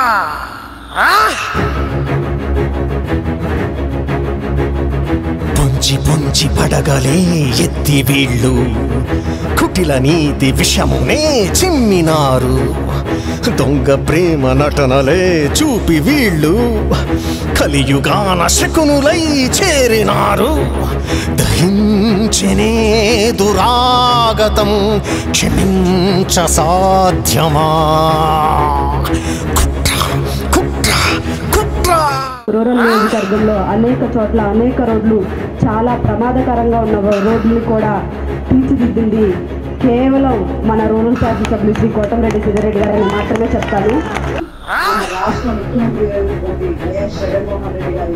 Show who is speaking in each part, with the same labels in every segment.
Speaker 1: పొంచి పొంచి పడగలే ఎత్తి వీళ్ళు కుటిల నీతి విషమునే చిమ్మినారు. దొంగ ప్రేమ నటనలే చూపి వీళ్ళు కలియుగాన శకునులై చేరినారు. దహించనే దురాగతం క్షమించ సాధ్యమా?
Speaker 2: రూరల్ నియోజకవర్గంలో అనేక చోట్ల అనేక రోడ్లు చాలా ప్రమాదకరంగా ఉన్న రోడ్లు కూడా తీర్చిదిద్దింది కేవలం మన రూరల్ శాసనసభ్యులు శ్రీ కోటమిరెడ్డి సీతారెడ్డి గారిని మాత్రమే చెప్తాను.
Speaker 3: రాష్ట్ర ముఖ్యమంత్రి వైఎస్ జగన్మోహన్ రెడ్డి గారి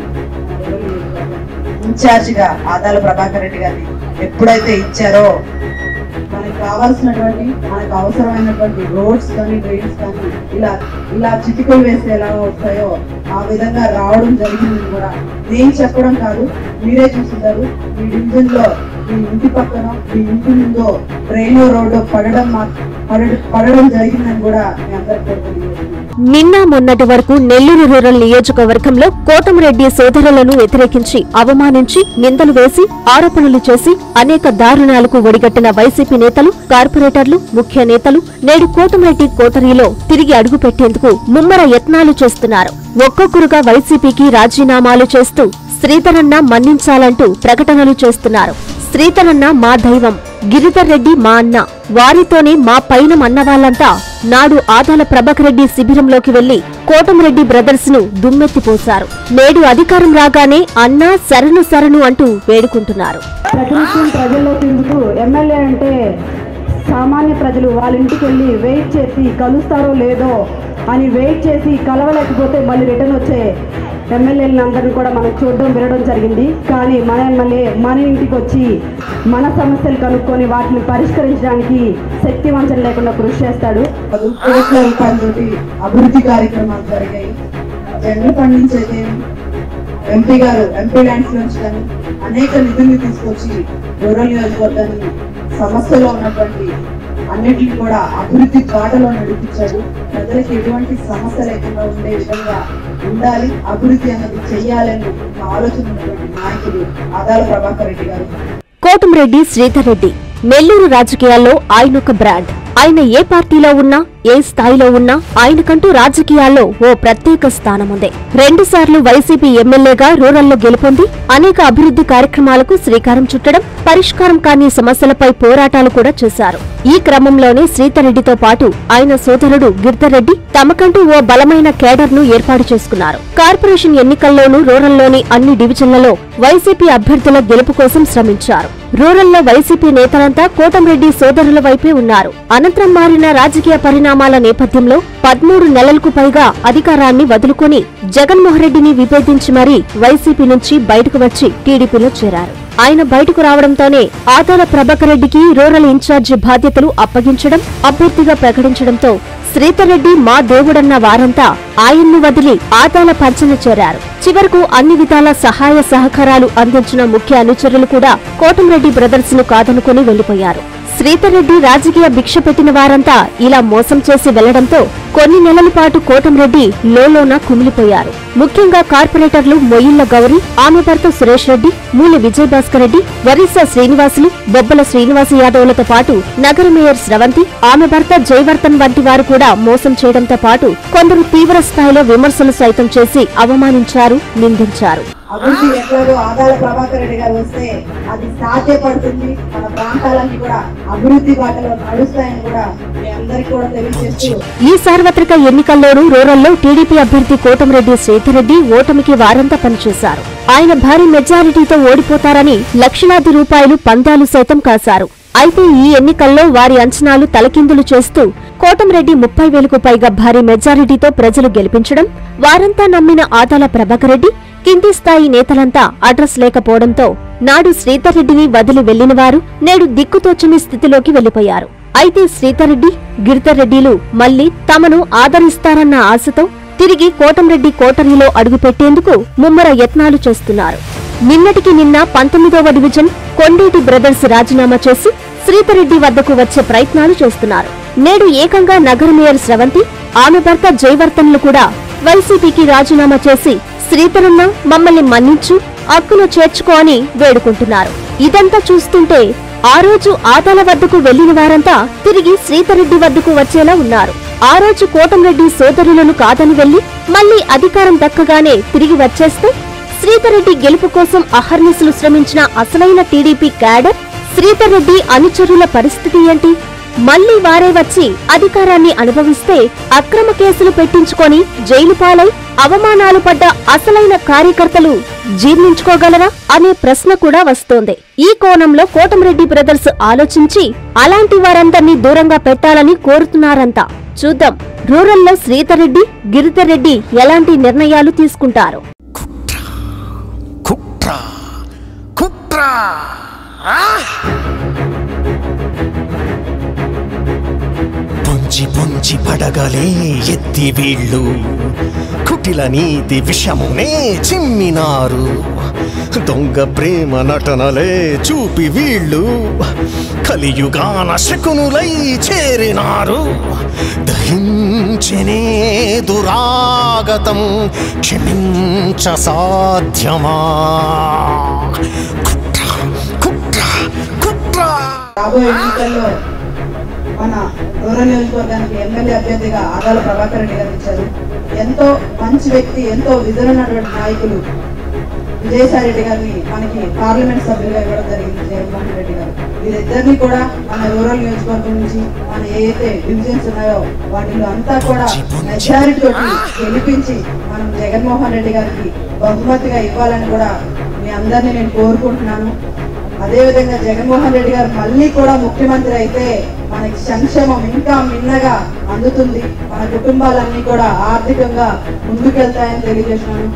Speaker 3: ఇన్ఛార్జిగా ఆదాల ప్రభాకర్ రెడ్డి గారిని ఎప్పుడైతే ఇచ్చారో మనకు కావాల్సినటువంటి మనకు అవసరమైనటువంటి రోడ్స్ కానీ డ్రైన్స్ కానీ ఇలా చిటికలు వేస్తే ఎలా వస్తాయో ఆ విధంగా రావడం జరిగిందని కూడా నేను చెప్పడం కాదు, మీరే చూస్తున్నారు. మీ డివిజన్ లో మీ ఇంటి పక్కన మీ ఇంటి ముందు ట్రైన్ రోడ్డు పడడం జరిగిందని కూడా మీ అందరికీ
Speaker 4: నిన్న మొన్నటి వరకు నెల్లూరు రూరల్ నియోజకవర్గంలో కోటమిరెడ్డి సోదరులను వ్యతిరేకించి అవమానించి నిందలు వేసి ఆరోపణలు చేసి అనేక దారుణాలకు ఒడిగట్టిన వైసీపీ నేతలు కార్పొరేటర్లు ముఖ్య నేతలు నేడు కోటమిరెడ్డి కోటరీలో తిరిగి అడుగుపెట్టేందుకు ముమ్మర యత్నాలు చేస్తున్నారు. ఒక్కొక్కరుగా వైసీపీకి రాజీనామాలు చేస్తూ శ్రీధరన్న మన్నించాలంటూ ప్రకటనలు చేస్తున్నారు. శ్రీధరన్న మా దైవం, గిరిధర్ రెడ్డి మా అన్న, వారితోనే మా పైన అన్నవాళ్లంతా నాడు ఆదాల ప్రభాకర్ రెడ్డి శిబిరంలోకి వెళ్లి కోటమిరెడ్డి బ్రదర్స్ ను దుమ్మెత్తిపోశారు. నేడు అధికారం రాగానే అన్నా శరణు శరణు అంటూ వేడుకుంటున్నారు.
Speaker 2: ప్రతినిత్యం ప్రజల్లో తిరుగుతూ ఎమ్మెల్యే అంటే సామాన్య ప్రజలు వాళ్ళ ఇంటికి వెళ్ళి వెయిట్ చేసి కలుస్తారో లేదో అని వెయిట్ చేసి కలవలేకపోతే మళ్ళీ రిటర్న్ వచ్చే ఎమ్మెల్యేలను అందరినీ కూడా మనం చూడడం వినడం జరిగింది. కానీ మన ఎమ్మెల్యే మన ఇంటికి వచ్చి మన సమస్యలు కనుక్కొని వాటిని పరిష్కరించడానికి శక్తి వంచన లేకుండా కృషి చేస్తాడు.
Speaker 3: 10 కోట్ల రూపాయలతోటి అభివృద్ధి కార్యక్రమాలు జరిగాయి. జన్లు పండించేది ఎంపీ గారు ఎంపీ ల్యాండ్స్ నుంచి కానీ అనేక నిధులు తీసుకొచ్చి రూరల్ నియోజకవర్గాన్ని సమస్యలో ఉన్నటువంటి అన్నిటిని కూడా అభివృద్ధి బాటలో నడిపించాడు. ప్రజలకు ఎటువంటి సమస్య లేకుండా ఉండే విధంగా ఉండాలి, అభివృద్ధి అన్నది చెయ్యాలని ఆలోచన ఉన్నటువంటి నాయకుడు ఆదాల ప్రభాకర్ రెడ్డి గారు.
Speaker 4: కోటమిరెడ్డి శ్రీధర్ రెడ్డి నెల్లూరు రాజకీయాల్లో ఆయనొక బ్రాండ్. ఆయన ఏ పార్టీలో ఉన్నా ఏ స్థాయిలో ఉన్నా ఆయనకంటూ రాజకీయాల్లో ఓ ప్రత్యేక స్థానముంది. 2 సార్లు వైసీపీ ఎమ్మెల్యేగా రూరల్లో గెలుపొంది అనేక అభివృద్ధి కార్యక్రమాలకు శ్రీకారం చుట్టడం, పరిష్కారం కాని సమస్యలపై పోరాటాలు కూడా చేశారు. ఈ క్రమంలోనే శ్రీధర్ రెడ్డితో పాటు ఆయన సోదరుడు గిరిధర్ రెడ్డి తమకంటూ ఓ బలమైన కేడర్ ను ఏర్పాటు చేసుకున్నారు. కార్పొరేషన్ ఎన్నికల్లోనూ రూరల్లోని అన్ని డివిజన్లలో వైసీపీ అభ్యర్థుల గెలుపు కోసం శ్రమించారు. రూరల్లో వైసీపీ నేతలంతా కోటమిరెడ్డి సోదరుల వైపే ఉన్నారు. అనంతరం మారిన రాజకీయ పరిణామాల నేపథ్యంలో 13 నెలలకు పైగా అధికారాన్ని వదులుకొని జగన్మోహన్ రెడ్డిని విభేదించి మరీ వైసీపీ నుంచి బయటకు వచ్చి టీడీపీలో చేరారు. ఆయన బయటకు రావడంతోనే ఆదాల ప్రభాకర్ రెడ్డికి రూరల్ ఇన్ఛార్జి బాధ్యతలు అప్పగించడం, అభ్యర్థిగా ప్రకటించడంతో శ్రీధర్ రెడ్డి మా దేవుడన్న వారంతా ఆయన్ను వదిలి ఆదాల పంచన చేరారు. చివరకు అన్ని విధాల సహాయ సహకారాలు అందించిన ముఖ్య అనుచరులు కూడా కోటమిరెడ్డి బ్రదర్స్ ను కాదనుకుని వెళ్లిపోయారు. శ్రీధర్ రెడ్డి రాజకీయ భిక్ష పెట్టిన వారంతా ఇలా మోసం చేసి వెళ్లడంతో కొన్ని నెలల పాటు కోటమిరెడ్డి లోలోన కుమిలిపోయారు. ముఖ్యంగా కార్పొరేటర్లు మొయిళ్ల గౌరీ, ఆమె భర్త సురేష్ రెడ్డి, మూలి విజయభాస్కర్ రెడ్డి, వరిసా శ్రీనివాసులు, బొబ్బల శ్రీనివాస యాదవ్లతో పాటు నగర మేయర్ స్రవంతి, ఆమె భర్త జయవర్ధన్ వంటి వారు కూడా మోసం చేయడంతో పాటు కొందరు తీవ్ర స్థాయిలో విమర్శలు సైతం చేసి అవమానించారు, నిందించారు.
Speaker 3: అభివృద్ధి ఎట్లాగో ఆదాల ప్రభాకర్ రెడ్డి గారు వస్తే అది సాధ్యపడుతుంది, మన ప్రాంతాలన్నీ కూడా అభివృద్ధి బాటలో నడుస్తాయని కూడా మీ అందరికీ కూడా తెలియజేస్తూ
Speaker 4: ఈ సార్వత్రిక ఎన్నికల్లోనూ రూరల్లో టీడీపీ అభ్యర్థి కోటమిరెడ్డి శ్రీధర్ రెడ్డి ఓటమికి వారంతా పనిచేశారు. ఆయన భారీ మెజారిటీతో ఓడిపోతారని లక్షలాది రూపాయలు పందాలు సైతం కాశారు. అయితే ఈ ఎన్నికల్లో వారి అంచనాలు తలకిందులు చేస్తూ కోటమిరెడ్డి 30,000కు పైగా భారీ మెజారిటీతో ప్రజలు గెలిపించడం, వారంతా నమ్మిన ఆదాల ప్రభాకర్ రెడ్డి కింది స్థాయి నేతలంతా అడ్రస్ లేకపోవడంతో నాడు శ్రీధర్ రెడ్డిని వదిలి వెళ్లిన వారు నేడు దిక్కుతోచని స్థితిలోకి వెళ్లిపోయారు. అయితే శ్రీధర్ రెడ్డి, గిరిధర్ రెడ్డిలు మళ్లీ తమను ఆదరిస్తారన్న ఆశతో తిరిగి కోటమిరెడ్డి కోటరీలో అడుగుపెట్టేందుకు ముమ్మర యత్నాలు చేస్తున్నారు. నిన్నటికి నిన్న 19వ డివిజన్ కొండేటి బ్రదర్స్ రాజీనామా చేసి శ్రీధర్ రెడ్డి వద్దకు వచ్చే ప్రయత్నాలు చేస్తున్నారు. నేడు ఏకంగా నగర మేయర్ స్రవంతి, ఆమె భర్త జయవర్ధన్లు కూడా వైసీపీకి రాజీనామా చేసి శ్రీధరన్న మమ్మల్ని మన్నించు, అక్కులో చేర్చుకో అని వేడుకుంటున్నారు. ఇదంతా చూస్తుంటే ఆ రోజు ఆదాల వద్దకు వెళ్లిన వారంతా తిరిగి శ్రీధర్రెడ్డి వద్దకు వచ్చేలా ఉన్నారు. ఆ రోజు కోటంరెడ్డి సోదరులను కాదని వెళ్లి మళ్లీ అధికారం దక్కగానే తిరిగి వచ్చేస్తే శ్రీధర్రెడ్డి గెలుపు కోసం అహర్నిశలు శ్రమించిన అసలైన టీడీపీ క్యాడర్ శ్రీధర్రెడ్డి అనుచరుల పరిస్థితి ఏంటి? మళ్లీ వారే వచ్చి అధికారాన్ని అనుభవిస్తే అక్రమ కేసులు పెట్టించుకొని జైలు పాలై అవమానాలు పడ్డ అసలైన కార్యకర్తలు జీర్ణించుకోగలరా అనే ప్రశ్న కూడా వస్తోంది. ఈ కోణంలో కోటంరెడ్డి బ్రదర్స్ ఆలోచించి అలాంటి వారందర్నీ దూరంగా పెట్టాలని కోరుతున్నారంతా. చూద్దాం రూరల్లో శ్రీధర్రెడ్డి, గిరిధర్రెడ్డి ఎలాంటి నిర్ణయాలు తీసుకుంటారు.
Speaker 1: పొంచి పొంచి పడగలే ఎత్తి వీళ్ళు కుటిల నీతి విషమునే చిమ్మినారు. దొంగ ప్రేమ నటనలే చూపి వీళ్ళు కలియుగాన శకునులై చేరినారు. దహించనే దురాగతం క్షమించ సాధ్యమా?
Speaker 3: రాబోయే ఎన్నికల్లో మన రూరల్ నియోజకవర్గానికి ఎమ్మెల్యే అభ్యర్థిగా ఆదాల ప్రభాకర్ రెడ్డి గారు ఇచ్చారు. ఎంతో మంచి వ్యక్తి, ఎంతో విజన్ ఉన్నటువంటి నాయకులు విజయసాయి రెడ్డి గారిని మనకి పార్లమెంట్ సభ్యులుగా ఇవ్వడం జరిగింది. జగన్మోహన్ రెడ్డి గారు వీరిద్దరిని కూడా మన రూరల్ నియోజకవర్గం నుంచి మన ఏదైతే డివిజన్స్ ఉన్నాయో వాటిలో అంతా కూడా మెజారిటీ తోటి గెలిపించి మనం జగన్మోహన్ రెడ్డి గారికి బహుమతిగా ఇవ్వాలని కూడా మీ అందరినీ నేను కోరుకుంటున్నాను. అదేవిధంగా జగన్మోహన్ రెడ్డి గారు మళ్ళీ కూడా ముఖ్యమంత్రి అయితే మనకి సంక్షేమం ఇంకా మిన్నగా అందుతుంది, మన కుటుంబాలన్నీ కూడా ఆర్థికంగా ముందుకెళ్తాయని తెలియజేస్తున్నాను.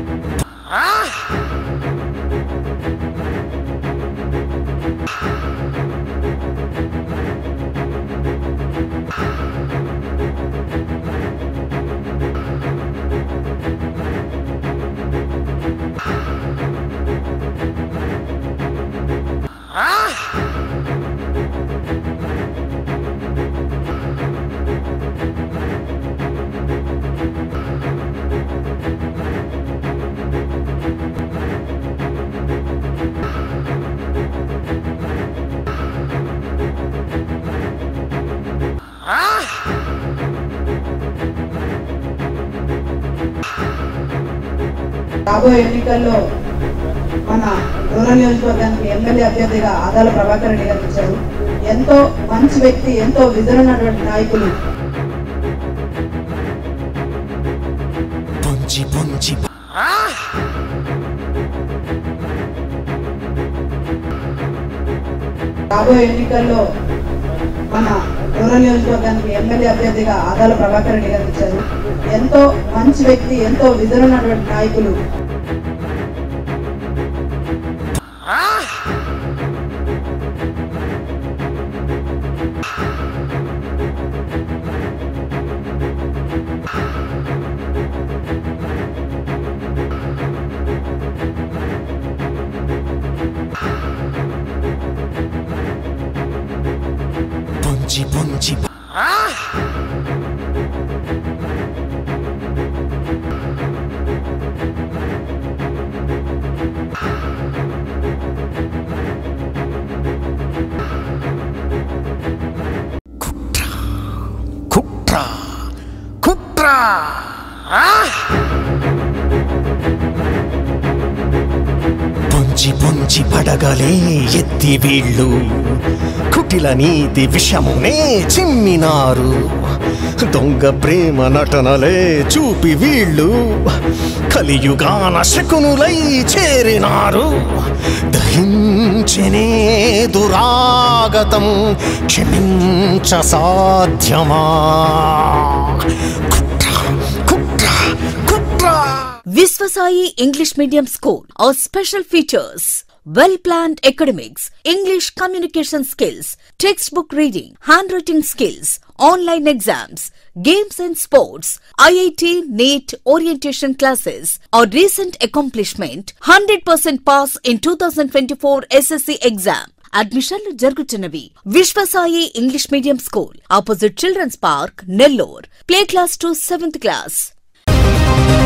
Speaker 3: రాబోయే ఎన్నికల్లో మన రూరల్ నియోజకవర్గానికి ఎమ్మెల్యే అభ్యర్థిగా ఆదాల ప్రభాకర్ రెడ్డి గారు ఇచ్చారు. ఎంతో మంచి వ్యక్తి, ఎంతో విజన్ ఉన్నటువంటి నాయకులు రాబోయే ఎన్నికల్లో మన రూరల్ నియోజకవర్గానికి ఎమ్మెల్యే అభ్యర్థిగా ఆదాల ప్రభాకర్ రెడ్డి గారు ఇచ్చారు. ఎంతో మంచి వ్యక్తి, ఎంతో విజన్ ఉన్నటువంటి నాయకులు
Speaker 1: పొంచి పొంచి పడగలే ఎత్తి వీళ్ళు కుటిల నీతి విషమునే చిమ్మినారు. దొంగ ప్రేమ నటనలే చూపి వీళ్ళు కలియుగాన శకునులై చేరినారు. దహించనే దురాగతం క్షమించ సాధ్యమా?
Speaker 5: Viswasai English Medium School. Our special features: well-planned academics, English communication skills, textbook reading, handwriting skills, online exams, games and sports, IIT, NEET orientation classes. Our recent accomplishment: 100% pass in 2024 SSC exam. అడ్మిషన్లు జరుగుతున్నవి. Vishwasai English medium school opposite children's park, Nellore. Play class to 7th class.